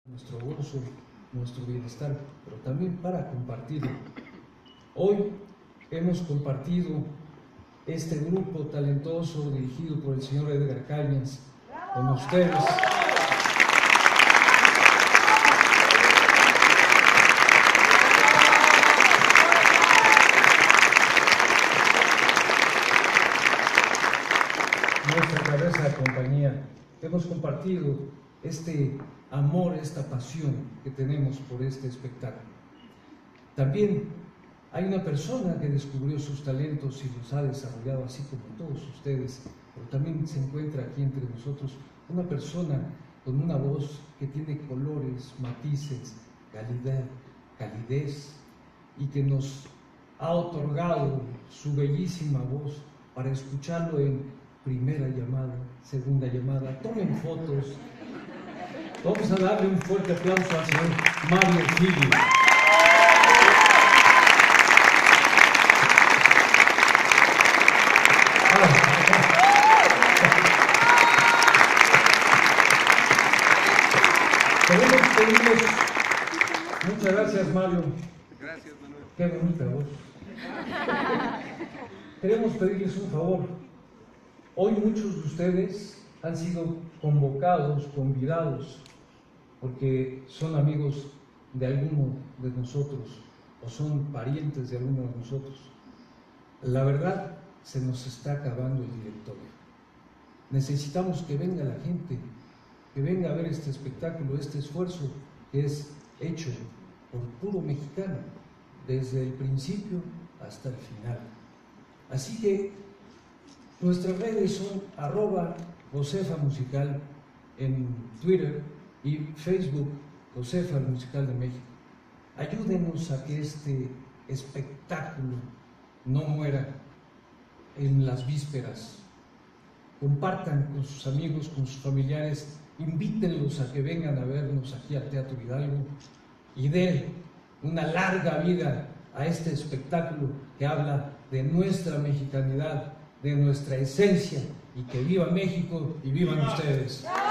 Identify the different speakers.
Speaker 1: nuestro gozo, nuestro bienestar, pero también para compartirlo. Hoy hemos compartido este grupo talentoso dirigido por el señor Edgar Cañas con ustedes. Nuestra cabeza de compañía, hemos compartido este amor, esta pasión que tenemos por este espectáculo. También hay una persona que descubrió sus talentos y los ha desarrollado, así como todos ustedes, pero también se encuentra aquí entre nosotros una persona con una voz que tiene colores, matices, calidez, y que nos ha otorgado su bellísima voz para escucharlo en primera llamada, segunda llamada. Tomen fotos. Vamos a darle un fuerte aplauso al señor Mario Gili. Queremos pedirles, muchas gracias Mario.
Speaker 2: Gracias Manuel.
Speaker 1: Qué bonita voz. Queremos pedirles un favor. Hoy muchos de ustedes han sido convocados, convidados, porque son amigos de alguno de nosotros o son parientes de alguno de nosotros. La verdad, se nos está acabando el directorio. Necesitamos que venga la gente, que venga a ver este espectáculo, este esfuerzo que es hecho por puro mexicano, desde el principio hasta el final. Así que nuestras redes son @josefamusical en Twitter y Facebook, Josefa Musical de México. Ayúdenos a que este espectáculo no muera en las vísperas. Compartan con sus amigos, con sus familiares, invítenlos a que vengan a vernos aquí al Teatro Hidalgo y den una larga vida a este espectáculo que habla de nuestra mexicanidad, de nuestra esencia, y que viva México y vivan ustedes.